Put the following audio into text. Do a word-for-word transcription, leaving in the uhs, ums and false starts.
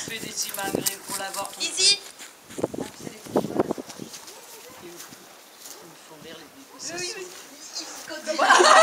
fait des imageries pour l'avoir. Easy. Il me font rire les négociations. Voilà.